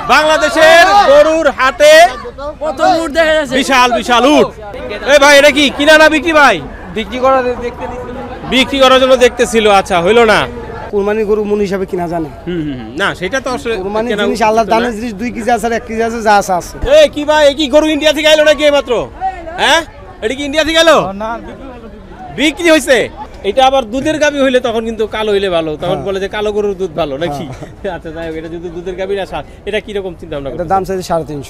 বাংলাদেশের গরুর হাটে প্রথম উট দেখা যাচ্ছে, বিশাল বিশাল উট। এই ভাই এটা কি কিনা না বিক্রি ভাই? বিক্রি করার জন্য দেখতেছিল। আচ্ছা হইলো না। কুরবানির গরু মন হিসাবে কিনা জানা না সেটা তো আসলে কুরবানির জিনিস আল্লাহর দানের জিনিস 2 কেজি আছে আর 1 কেজি আছে যা আছে আছে। এই কি ভাই এই কি গরু ইন্ডিয়া থেকে আইলো নাকি মাত্র? হ্যাঁ এটা কি ইন্ডিয়া থেকে এলো? না বিক্রি হইছে। এটা আবার দুধের গাবি হইলে তখন কিন্তু কালো হইলে ভালো, তখন বলে যে কালো গরুর দুধ ভালো নাকি? আচ্ছা যাই হোক, এটা যদি দুধের গাবি না সার, এটা কিরকম চিন্তা ভাবনা? এটা দাম চাইছে 350।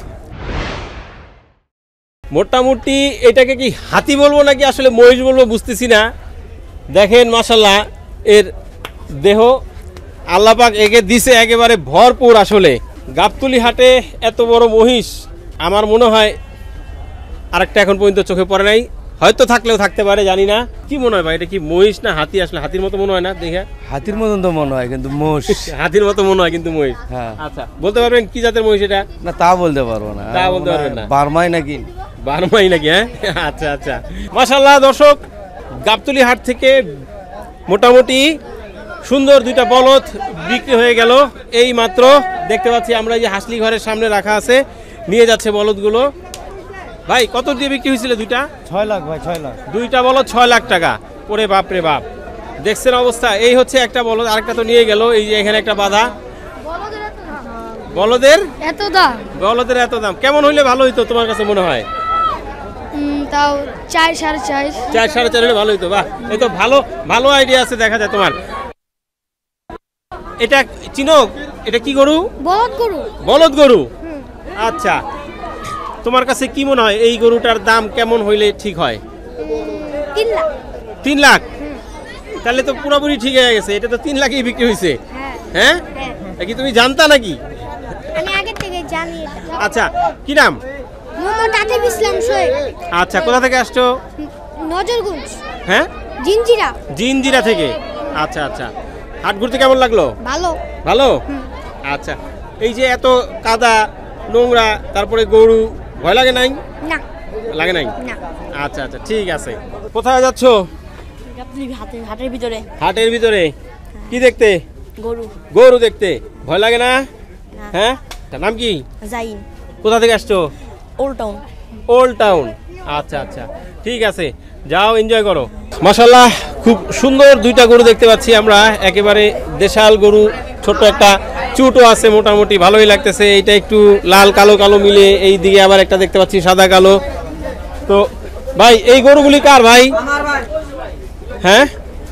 মোটামুটি এটাকে কি হাতি বলবো নাকি আসলে মহিষ বলবো বুঝতেছি না। দেখেন মাশাল্লাহ এর দেহ আল্লাহ পাক একে দিছে একেবারে ভরপুর। আসলে গাবতলী হাটে এত বড় মহিষ আমার মনে হয় আরেকটা এখন পর্যন্ত চোখে পড়ে নাই, হয়তো থাকলেও থাকতে পারে জানি না। কি মনে হয় ভাই এটা কি মহিষ না হাতি? আসলে হাতির মতো মনে হয় না দেখে। হাতির মতন তো মনে হয় কিন্তু মোষ। হাতির মতো মনে হয় কিন্তু মহিষ। হ্যাঁ আচ্ছা বলতে পারবেন কি জাতের মহিষ এটা? না তা বলতে পারবো না। তা বলতে পারবেন না? বার্মাই নাকি? বার্মাই নাকি? হ্যাঁ আচ্ছা আচ্ছা মাশাআল্লাহ। দর্শক গাবতলী হাট থেকে মোটামুটি সুন্দর দুইটা বলদ বিক্রি হয়ে গেল এই মাত্র। দেখতে পাচ্ছি আমরা যে হাসলি ঘরের সামনে রাখা আছে, নিয়ে যাচ্ছে বলদগুলো। ভাই কত দিয়ে বিক্রি হয়েছিল দুইটা? 6 লাখ ভাই, 6 লাখ। দুইটা বলদ 6 লাখ টাকা। ওরে বাপ রে বাপ, দেখছেন অবস্থা। এই হচ্ছে একটা বলদ, আরেকটা তো নিয়ে গেল। এই যে এখানে একটা বাধা। বলদের এত দাম? বলদের এত দাম কেমন হইলে ভালো হইতো তোমার কাছে মনে হয়? তাও 4 4.5। 4 4.5 হলে ভালো হইতো। বাহ, এই তো ভালো ভালো আইডিয়া আছে দেখা যায় তোমার। এটা চিনো? এটা কি গরু? বলদ গরু। বলদ গরু। আচ্ছা তোমার কাছে কি মনে হয় এই গরুটার দাম কেমন হইলে ঠিক হয়? 3 লাখ। 3 লাখ? তাহলে তো পুরোপুরি ঠিক হয়ে গেছে। এটা তো 3 লাখেই বিক্রি হয়েছে। হ্যাঁ হ্যাঁ, কি তুমি জানতা নাকি? আমি আগে থেকে জানি এটা। আচ্ছা কি নাম? মোহাম্মদ আতিফ ইসলাম সোহেল। আচ্ছা কোথা থেকে আসছো? নজরগঞ্জ। হ্যাঁ জিনজিরা। জিনজিরা থেকে। আচ্ছা আচ্ছা, হাট ঘুরতে কেমন লাগলো? ভালো। ভালো। আচ্ছা এই যে এত কাদা নোংরা, তারপরে গরু, ভয় লাগে নাই? না লাগে নাই? না। আচ্ছা আচ্ছা ঠিক আছে। কোথায় যাচ্ছ? হাটের ভিতরে। হাটের ভিতরে কি দেখতে? গরু। গরু দেখতে। ভয় লাগে না? হ্যাঁ তার নাম কি? জাইন। কোথা থেকে আসছো? Old town. Old town. আচ্ছা আচ্ছা ঠিক আছে, যাও এনজয় করো। মাশাআল্লাহ খুব সুন্দর দুইটা গরু দেখতে পাচ্ছি আমরা, একেবারে দেশাল গরু। ছোট্ট একটা চুটও আছে, মোটামুটি ভালোই লাগতেছে। এইটা একটু লাল কালো কালো মিলে, এই দিকে আবার একটা দেখতে পাচ্ছি সাদা কালো। তো ভাই এই গরুগুলি কার ভাই? হ্যাঁ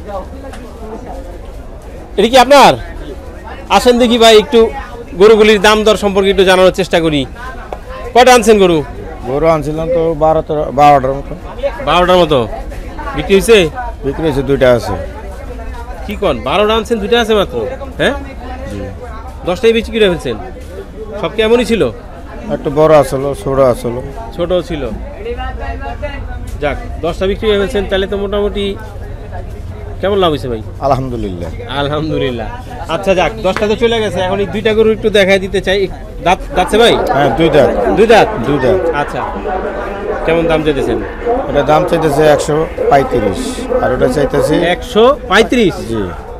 এটা কি আপনার? আসেন দেখি ভাই একটু গরুগুলির দাম দর সম্পর্কে একটু জানানোর চেষ্টা করি। কয়টা আনছেন গরু? গরু আনছিলাম তো 12টার মতো। 12টার মতো বিক্রি হয়েছে? বিক্রি হয়েছে 2টা আছে। কি কোন 12টা আনছেন 2টা আছে মাত্র? হ্যাঁ 10টাই বিক্রি করে ফেলছেন? সব কেমনই ছিল? একটু বড় আসলো, ছোট আসলো। ছোট ছিল। যাক 10টা বিক্রি করে ফেলছেন, তাহলে তো মোটামুটি কেমন লাভ হয়েছে ভাই? আলহামদুলিল্লাহ। আলহামদুলিল্লাহ। আচ্ছা যাক 10টা তো চলে গেছে, এখন এই দুইটা গরু একটু দেখাই দিতে চাই। দাঁত দাঁতছে ভাই? হ্যাঁ 2 দাঁত। 2 দাঁত? 2 দাঁত। আচ্ছা কেমন দাম চাইতেছেন? এটা দাম চাইতেছে 135 আর ওটা চাইতেছে 135। জি।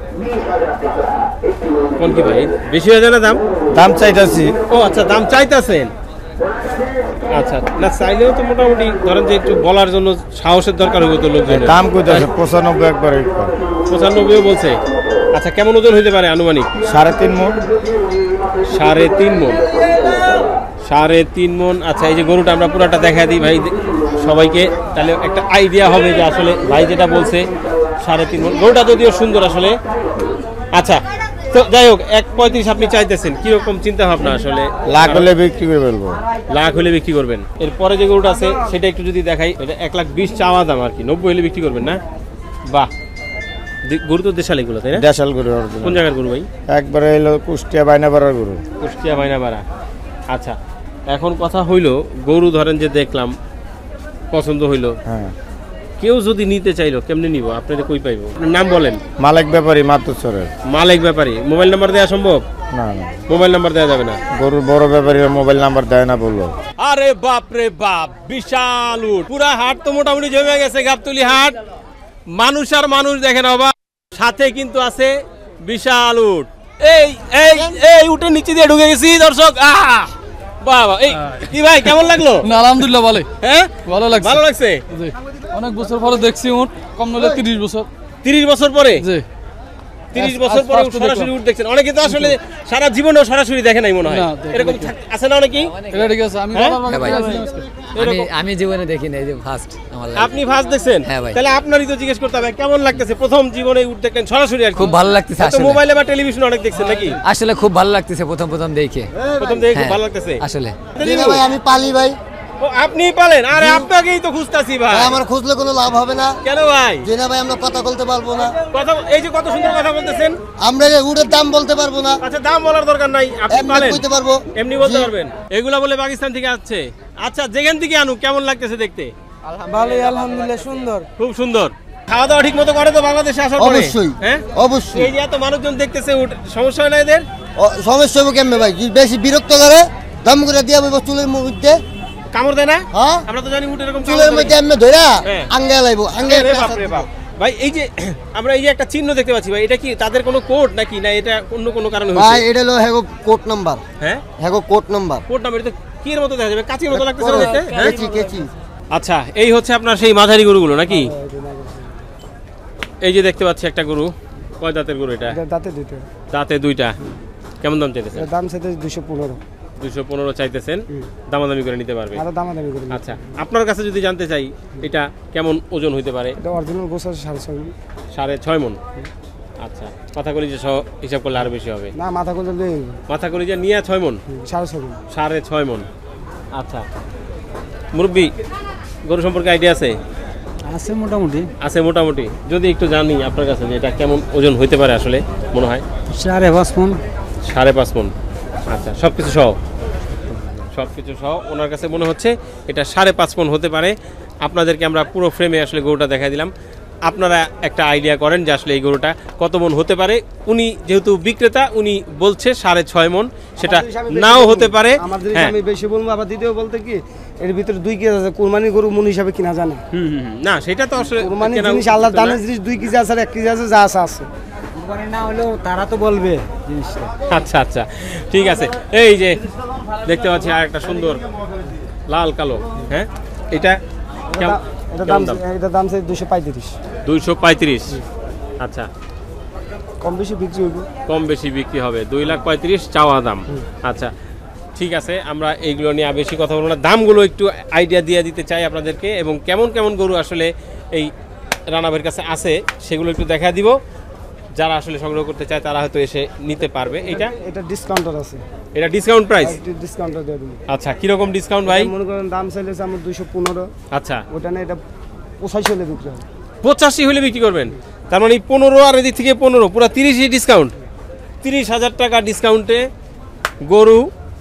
কোন কি ভাই বেশি হয়ে যায় না দাম? দাম চাইতেছি। ও আচ্ছা দাম চাইতেছেন। আচ্ছা না চাইলেও তো মোটামুটি ধরেন যে একটু বলার জন্য সাহসের দরকার হবে তো লোকজনের। দাম কইতাছে 95 একবারে। 95 বলছে। আচ্ছা কেমন ওজন হইতে পারে আনুমানিক? 3.5 মণ। 3.5 মণ। 3.5 মণ। আচ্ছা এই যে গরুটা আমরা পুরাটা দেখা দিই ভাই সবাইকে, তাহলে একটা আইডিয়া হবে যে আসলে ভাই যেটা বলছে 3.5 মণ। গরুটা যদিও সুন্দর আসলে। আচ্ছা তো যাই হোক 1.35 আপনি চাইতেছেন, কিরকম চিন্তা ভাবনা আসলে? লাখ হলে বিক্রি করে ফেলবো। লাখ হলে বিক্রি করবেন। এরপরে যে গরুটা আছে সেটা একটু যদি দেখাই, এটা 1,20,000 চাওয়া দাম আর কি, 90 হলে বিক্রি করবেন না? বাহ, গরু তো দেশাল এগুলো তাই না? দেশাল গরু। কোন জায়গার গরু ভাই? একবারে এলো কুষ্টিয়া বাইনাপাড়ার গরু। কুষ্টিয়া বাইনাপাড়া। আচ্ছা এখন কথা হইলো গরু ধরেন যে দেখলাম পছন্দ হইলো, হ্যাঁ কেউ যদি নিতে চাইলো কেমনে নিব? আপনাদের কই পাইবো? নাম বলেন। মালিক ব্যাপারী মাতুচরের। মালিক ব্যাপারী। মোবাইল নাম্বার দেওয়া সম্ভব? না না মোবাইল নাম্বার দেওয়া যাবে না। গরুর বড় ব্যাপারীর মোবাইল নাম্বার দেয় না বললো। আরে বাপ রে বাপ, বিশাল উট। পুরা হাট তো মোটামুটি জমে গেছে গাবতলী হাট। মানুষ আর মানুষ দেখেন বাবা, সাথে কিন্তু আছে বিশাল উট। এই এই এই উঠে নিচে দিয়ে ঢুকে গেছি দর্শক। বাবা এই কি ভাই কেমন লাগলো? না আলহামদুলিল্লাহ ভালো। হ্যাঁ ভালো লাগছে। ভালো লাগছে। জি অনেক বছর পরে দেখছি উট, কম নলে 30 বছর। 30 বছর পরে? জি 30 বছর পরে সরাসরি উট দেখছেন। অনেকে তো আসলে সারা জীবনেও সরাসরি দেখে নাই মনে হয়। না, এরকম আছে না অনেকেই? এটা ঠিক আছে। আমি হ্যাঁ? বাবার বাড়িতে আছি। আমি জীবনে দেখি নাই, যে ফার্স্ট আমার life। আপনি ফার্স্ট দেখছেন? হ্যাঁ ভাই। তাহলে আপনারই তো জিজ্ঞেস করতে হবে কেমন লাগতেছে প্রথম জীবনে উট দেখেন সরাসরি আর কি। খুব ভালো লাগতেছে তো আসলে। মোবাইলে বা টেলিভিশনে অনেক দেখছেন নাকি? আসলে খুব ভালো লাগতেছে প্রথম দেখে। প্রথম দেখে খুব হ্যাঁ, ভালো লাগতেছে আসলে। ভাই আমি পালি ভাই, ও আপনিই পালেন? আরে আপনাকেই তো খুঁজতাছি ভাই। আমার খুঁজলে কোনো লাভ হবে না। কেন ভাই? যে না ভাই আমরা কথা বলতে পারবো না, কথা এই যে কত সুন্দর কথা বলতেছেন। আমরা উটের দাম বলতে পারবো না, আচ্ছা দাম বলার দরকার নাই, আপনি এমনি পালেন কইতে পারবো। এমনি বলতে পারবেন। এগুলা বলে পাকিস্তান থেকে আসছে। আচ্ছা যেখান থেকে আনু কেমন লাগতেছে দেখতে? ভালোই আলহামদুলিল্লাহ, সুন্দর। খুব সুন্দর। খাওয়া দাওয়া ঠিক মতো করে তো বাংলাদেশে আসার পরে? অবশ্যই, হ্যাঁ অবশ্যই। এই যে এত মানুষজন দেখতেছে উট, সমস্যা হয় না এদের? সমস্যা হবে কেমনে ভাই, বেশি বিরক্ত করে দাম করে দিয়া বইব চুলের মধ্যে। কামড় দেয় না? হ্যাঁ আমরা তো জানি উট এরকম চুলের কামড় মধ্যে দেয়। এমনি ধইরা হ্যাঁ। আঙ্গে লাইবো, আঙ্গে আরে বাপ রে বাপ। ভাই এই যে আমরা এই যে একটা চিহ্ন দেখতে পাচ্ছি ভাই, এটা কি তাদের কোনো কোড নাকি না এটা অন্য কোনো কারণে ভাই হয়েছে? এটা হলো হ্যাগো কোড নাম্বার। হ্যাঁ Hago code number. Code number. এটা কি এর মতো দেখা যাবে? কাঁচির মতো লাগতেছে না দেখতে? হ্যাঁ কেচি কেচি। আচ্ছা এই হচ্ছে আপনার সেই মাঝারি গরুগুলো নাকি? এই যে দেখতে পাচ্ছি একটা গরু, কয় দাঁতের গরু এটা? দাঁতে দুটো, দাঁতে দুইটা। কেমন দাম চাইতেছেন? দাম সাথে 215। 215 চাইতেছেন, দামাদামি করে নিতে পারবে। আরো দামাদামি করে। আচ্ছা আপনার কাছে যদি জানতে চাই এটা কেমন ওজন হইতে পারে? এটা অরিজিনাল গোছ আছে 6.5 মণ। 6.5 মণ। আচ্ছা কথা কলি যে হিসাব করলে আরো বেশি হবে। না মাথা কোলে লই মাথা কলি যে নিয়ে 6 মণ। 6.5 মণ। 6.5 মণ। আচ্ছা মুরব্বি গরু সম্পর্কে আইডিয়া আছে? আছে মোটামুটি। আছে মোটামুটি। যদি একটু জানি আপনার কাছে যে এটা কেমন ওজন হইতে পারে আসলে মনে হয়? 5.5 মণ। 5.5 মণ। আচ্ছা সবকিছু সহ? সবকিছু সহ ওনার কাছে মনে হচ্ছে এটা 5.5 মণ হতে পারে। আপনাদেরকে আমরা পুরো ফ্রেমে আসলে গরুটা দেখাই দিলাম, আপনারা একটা আইডিয়া করেন যে আসলে এই গরুটা কত মণ হতে পারে। উনি যেহেতু বিক্রেতা উনি বলছে 6.5 মণ, সেটা নাও হতে পারে। হ্যাঁ আমি বেশি বলবো, আবার দ্বিতীয় বলতে কি এর ভিতরে 2 কেজি আছে, কুরবানি গরু মণ হিসাবে কিনা জানা। না সেটা তো আসলে কুরবানি কেনা জিনিস উচিত আল্লাহর না। দানের জিনিস 2 কেজি আছে আর 1 কেজি আছে, যা আছে আছে। কুরবানি না হলেও তারা তো বলবে জিনিসটা। আচ্ছা আচ্ছা ঠিক আছে। এই যে দেখতে পাচ্ছি আর একটা সুন্দর লাল কালো। হ্যাঁ এটা এটা দাম, এটা দাম আছে 235। 235। আচ্ছা কম বেশি বিক্রি হবে। কম বেশি বিক্রি হবে। 2,35,000 চাওয়া দাম। আচ্ছা ঠিক আছে, আমরা এইগুলো নিয়ে আর বেশি কথা বলবো না, দামগুলো একটু আইডিয়া দিয়ে দিতে চাই আপনাদেরকে এবং কেমন কেমন গরু আসলে এই রানাবের কাছে আছে সেগুলো একটু দেখা দিব। যারা আসলে সংগ্রহ করতে চায় তারা হয়তো এসে নিতে পারবে। এটা ডিসকাউন্টার আছে। এটা ডিসকাউন্ট প্রাইস? ডিসকাউন্টার দিয়ে দেব। আচ্ছা কিরকম ডিসকাউন্ট ভাই? মনে করেন দাম চাইলেছে আমার 215। আচ্ছা ওটা না এটা 85 হলে বিক্রি হবে। 85 হলে বিক্রি করবেন? তার মানে 15 আর এদিক থেকে 15 পুরো 30 ডিসকাউন্ট। 30,000 টাকা ডিসকাউন্টে গরু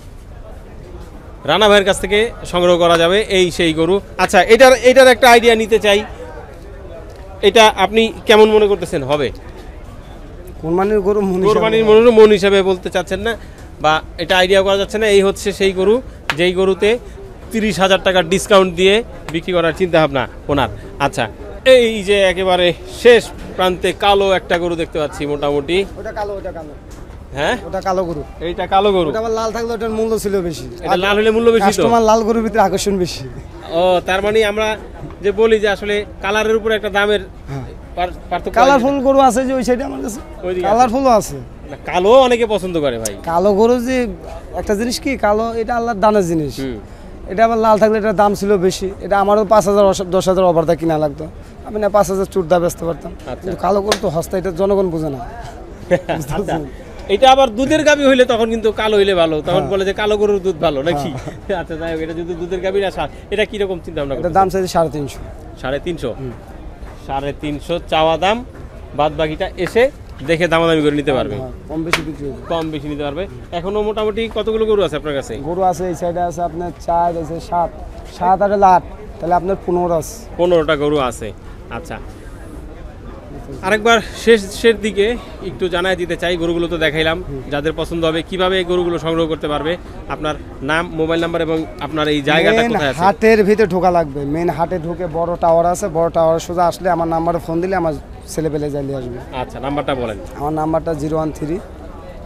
রানা ভাইয়ের কাছ থেকে সংগ্রহ করা যাবে, এই সেই গরু। আচ্ছা এটার একটা আইডিয়া নিতে চাই, এটা আপনি কেমন মনে করতেছেন হবে? কুরবানির গরু কোরবানির মন হিসাবে বলতে চাচ্ছেন না, বা এটা আইডিয়া করা যাচ্ছে না। এই হচ্ছে সেই গরু যেই গরুতে 30,000 টাকার ডিসকাউন্ট দিয়ে বিক্রি করার চিন্তা ভাবনা ওনার। আচ্ছা এই যে একেবারে শেষ প্রান্তে কালো একটা গরু দেখতে পাচ্ছি মোটামুটি। ওটা কালো, ওটা কালো। হ্যাঁ ওটা কালো গরু। এইটা কালো গরু। ওটা আবার লাল থাকলে ওটার মূল্য ছিল বেশি। এটা লাল হলে মূল্য বেশি তো? কাস্টমার লাল গরুর ভিতরে আকর্ষণ বেশি। ও তার মানে আমরা যে বলি যে আসলে কালারের উপর একটা দামের পার্থক্য। কালারফুল গরু আছে যে ওই সাইডে আমার কাছে, কালারফুলও আছে। না কালো অনেকে পছন্দ করে ভাই। কালো গরু যে একটা জিনিস কি, কালো এটা আল্লাহর দানের জিনিস। এটা আবার লাল থাকলে এটার দাম ছিল বেশি। এটা আমারও 5,000 10,000 অফারটা কিনা লাগতো, আমি না 5,000 চুরদা বেচতে পারতাম। কিন্তু কালো গরু তো হস্তা, এটা জনগণ বোঝে না। আচ্ছা এটা আবার দুধের গাভী হইলে তখন কিন্তু কালো হইলে ভালো, তখন বলে যে কালো গরুর দুধ ভালো নাকি? আচ্ছা যাই হোক, এটা যদি দুধের গাভী না এটা কিরকম চিন্তা ভাবনা করছেন? এটার দাম চাইছে 350। 350? 350 চাওয়া দাম, বাদ বাকিটা এসে দেখে দামাদামি করে নিতে পারবে। কম বেশি বিক্রি হবে, কম বেশি নিতে পারবে। এখনো মোটামুটি কতগুলো গরু আছে আপনার কাছে? গরু আছে এই সাইডে আছে আপনার 4 আছে 7 আর 8, তাহলে আপনার 15 আছে। 15টা গরু আছে। আচ্ছা আরেকবার শেষের দিকে একটু জানাই দিতে চাই, গরুগুলো তো দেখাইলাম, যাদের পছন্দ হবে কিভাবে এই গরুগুলো সংগ্রহ করতে পারবে, আপনার নাম, মোবাইল নাম্বার এবং আপনার এই জায়গাটা কোথায় আছে? হাটের ভিতরে ঢোকা লাগবে, মেন হাটে ঢুকে বড় টাওয়ার আছে, বড় টাওয়ার সোজা আসলে আমার নাম্বারে ফোন দিলে আমার ছেলে পেলে যাইলে আসবে। আচ্ছা নাম্বারটা বলেন। আমার নাম্বারটা 013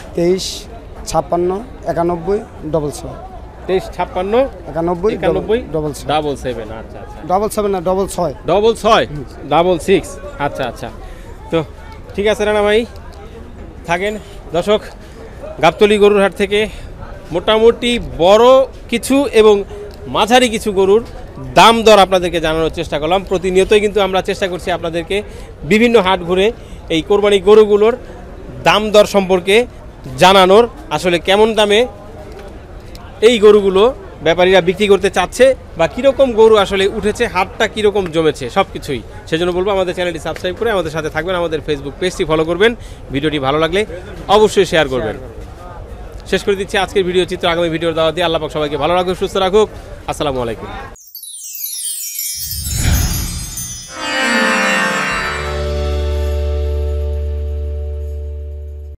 23 56 91 66 23 56 91 91 66 77 আচ্ছা আচ্ছা 77 না 66 66 আচ্ছা আচ্ছা। তো ঠিক আছে রানা ভাই, থাকেন। দর্শক, গাবতলী গরুর হাট থেকে মোটামুটি বড় কিছু এবং মাঝারি কিছু গরুর দাম দর আপনাদেরকে জানানোর চেষ্টা করলাম। প্রতিনিয়তই কিন্তু আমরা চেষ্টা করছি আপনাদেরকে বিভিন্ন হাট ঘুরে এই কোরবানি গরুগুলোর দাম দর সম্পর্কে জানানোর, আসলে কেমন দামে এই গরুগুলো ব্যাপারীরা বিক্রি করতে চাচ্ছে বা কীরকম গরু আসলে উঠেছে, হাটটা কীরকম জমেছে, সব কিছুই। সেজন্য বলবো আমাদের চ্যানেলটি সাবস্ক্রাইব করে আমাদের সাথে থাকবেন, আমাদের ফেসবুক পেজটি ফলো করবেন, ভিডিওটি ভালো লাগলে অবশ্যই শেয়ার করবেন। শেষ করে দিচ্ছি আজকের ভিডিও চিত্র, আগামী ভিডিওর দাওয়াত দিয়ে। আল্লাহ পাক সবাইকে ভালো রাখুক, সুস্থ রাখুক। আসসালামু আলাইকুম।